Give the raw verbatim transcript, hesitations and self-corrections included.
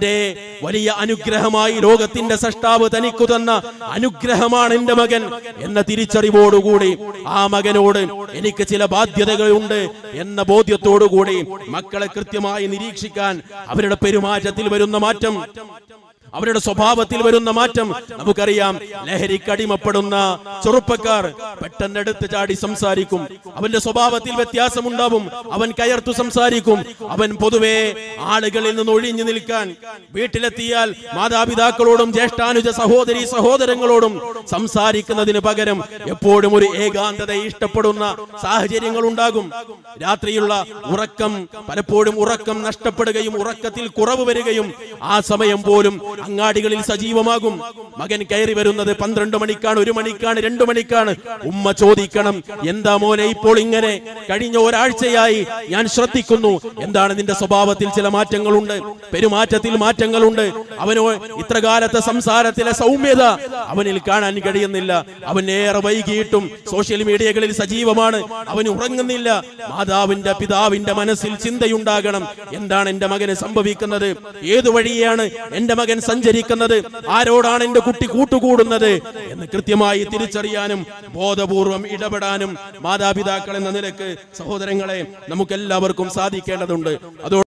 തന്റെ വലിയ അനുഗ്രഹമായി ലോകത്തിന്റെ സൃഷ്ടാവ് തനിക്കു തന്ന അനുഗ്രഹമാണ് എന്റെ മകൻ എന്ന തിരിച്ചറിവോടുകൂടി ആ മകനോട് എനിക്ക് ചില ബാധ്യതകളുണ്ട് എന്ന ബോധ്യത്തോടുകൂടി മക്കളെ കൃത്യമായി നിരീക്ഷിക്കാൻ, അവരുടെ പെരുമാറ്റത്തിൽ വരുന്ന മാറ്റം, അവരുടെ സ്വഭാവത്തിൽ വരുന്ന മാറ്റം നമുക്കറിയാം. ലഹരിക്ക് അടിമപ്പെടുന്ന ചെറുപ്പക്കാർ പെട്ടെന്ന് എടുത്ത് ചാടി സംസാരിക്കും, അവന്റെ സ്വഭാവത്തിൽ വ്യത്യാസമുണ്ടാവും, അവൻ കയർത്തു സംസാരിക്കും, അവൻ പൊതുവെ ആളുകളിൽ നിന്ന് ഒഴിഞ്ഞു നിൽക്കാൻ, വീട്ടിലെത്തിയാൽ മാതാപിതാക്കളോടും ജ്യേഷ്ഠാനുജ സഹോദരി സഹോദരങ്ങളോടും സംസാരിക്കുന്നതിന് പകരം എപ്പോഴും ഒരു ഏകാന്തതയെ ഇഷ്ടപ്പെടുന്ന സാഹചര്യങ്ങൾ ഉണ്ടാകും. രാത്രിയുള്ള ഉറക്കം, പലപ്പോഴും ഉറക്കം നഷ്ടപ്പെടുകയും ഉറക്കത്തിൽ കുറവ് വരികയും ആ സമയം പോലും അങ്ങാടികളിൽ സജീവമാകും. മകൻ കയറി വരുന്നത് പന്ത്രണ്ട് മണിക്കാണ്, ഒരു മണിക്കാണ്, രണ്ടു മണിക്കാണ്. ഉമ്മ ചോദിക്കണം, എന്താ മോനെ ഇപ്പോൾ ഇങ്ങനെ? കഴിഞ്ഞ ഒരാഴ്ചയായി ഞാൻ ശ്രദ്ധിക്കുന്നു, എന്താണ് നിന്റെ സ്വഭാവത്തിൽ ചില മാറ്റങ്ങളുണ്ട്, പെരുമാറ്റത്തിൽ മാറ്റങ്ങളുണ്ട്. അവനോ ഇത്ര കാലത്തെ സംസാരത്തിലെ സൗമ്യത അവനിൽ കാണാൻ കഴിയുന്നില്ല. അവൻ ഏറെ വൈകിയിട്ടും സോഷ്യൽ മീഡിയകളിൽ സജീവമാണ്, അവൻ ഉറങ്ങുന്നില്ല. മാതാവിന്റെ പിതാവിന്റെ മനസ്സിൽ ചിന്തയുണ്ടാകണം, എന്താണ് എന്റെ മകന് സംഭവിക്കുന്നത്, ഏതു വഴിയാണ് എന്റെ മകൻ സഞ്ചരിക്കുന്നത്, ആരോടാണ് എന്റെ കുട്ടി കൂട്ടുകൂടുന്നത് എന്ന് കൃത്യമായി തിരിച്ചറിയാനും ബോധപൂർവം ഇടപെടാനും മാതാപിതാക്കൾ എന്ന നിലക്ക് സഹോദരങ്ങളെ നമുക്കെല്ലാവർക്കും സാധിക്കേണ്ടതുണ്ട്. അതോടെ